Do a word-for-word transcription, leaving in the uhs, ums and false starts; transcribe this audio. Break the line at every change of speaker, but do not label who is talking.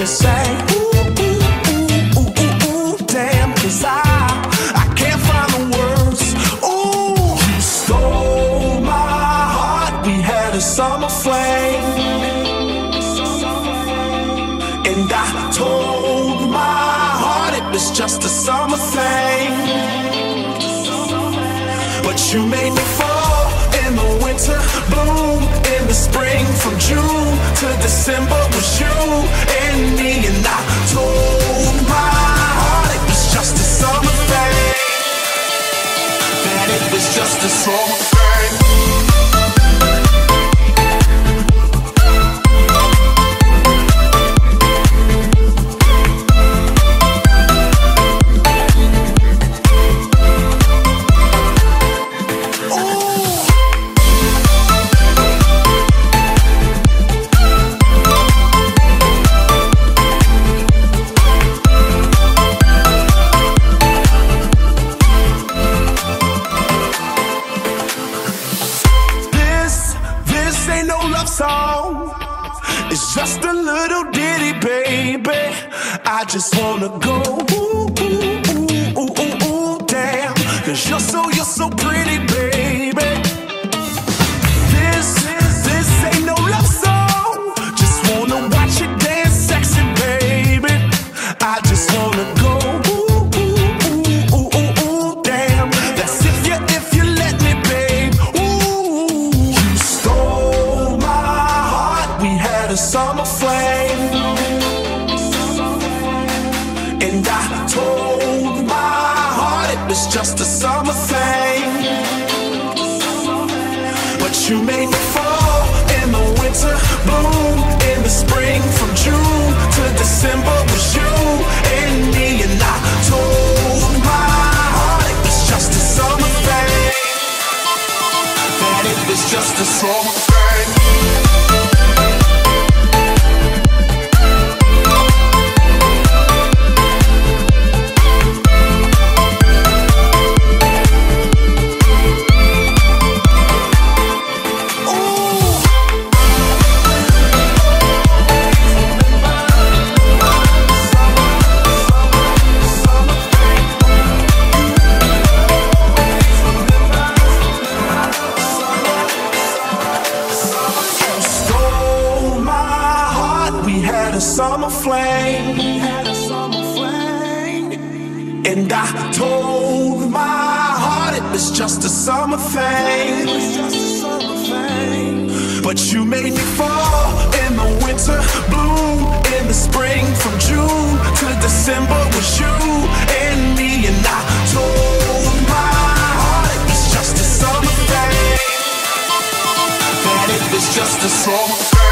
me say, ooh, ooh, ooh, ooh, ooh, ooh, damn, 'cause I, I can't find the words. Ooh, you stole my heart, we had a summer flame, and I told my heart it was just a summer thing. But you made me fall in the winter, bloom in the spring. From June to December was you and me, and I told my heart it was just a summer thing, that it was just a summer thing. It's just a little ditty, baby. I just wanna go ooh, ooh, ooh, ooh, ooh, ooh, damn. 'Cause you're so, you're so pretty, baby. This, this ain't no love song. Just wanna watch you dance sexy, baby. I just wanna go ooh, ooh, ooh, ooh, ooh, ooh, damn. That's if you, if you let me, babe. Ooh, you stole my heart, we had a summer flame, and I told my heart it was just a summer thing. But you made me fall in the winter, bloom in the spring. From June to December was you and me, and I told my heart it was just a summer thing, that it was just a summer thing. Summer flame, and I told my heart it was just a summer thing. But you made me fall in the winter, bloom in the spring. From June to December was you and me, and I told my heart it was just a summer thing, that it was just a summer thing.